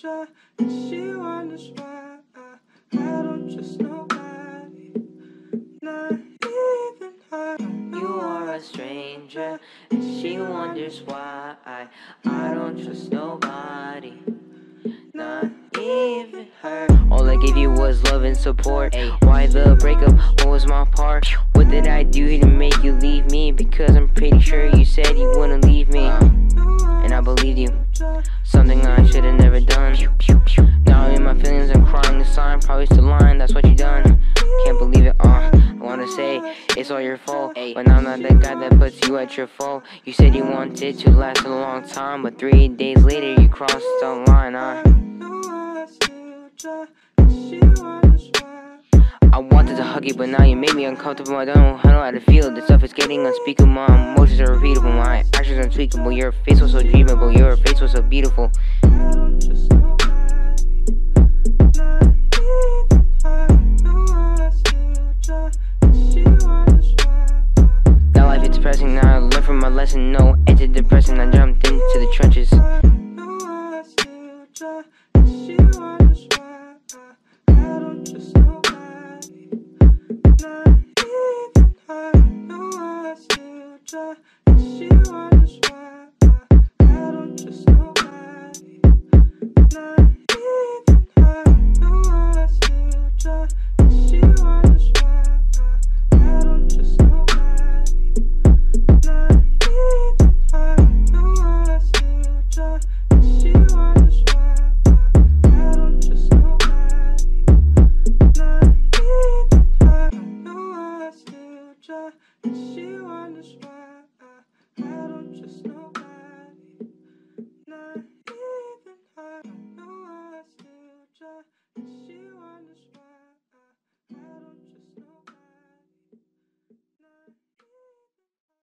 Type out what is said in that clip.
soldier, and she wonders why I don't trust nobody, not even her. You are a stranger, and she wonders why I don't trust nobody, not even her. All I gave you was love and support. Why the breakup? What was my part? What did I do to make you leave me? Because I'm pretty sure you said you wouldn't leave me, and I believed you. Something I should have never done. Now I'm in my feelings, I'm crying a sign. Probably still lying, that's what you done. Can't believe it, I wanna say it's all your fault, but I'm not the guy that puts you at your fault. You said you wanted to last a long time, but 3 days later you crossed the line. I wanted to hug you, but now you made me uncomfortable. I don't know how to feel. This stuff is getting unspeakable. My emotions are repeatable. My actions are unspeakable. Your face was so dreamable. Your face was so beautiful. Now life is depressing. Now I learned from my lesson. No antidepressant. I jumped into the trenches. She wonders why I don't trust nobody, not even her. No, I still try. She wonders why I don't trust nobody, not even her. No, I still try. She wonders why I don't trust nobody, not even her. No, I still try. She wonders why I don't trust nobody, not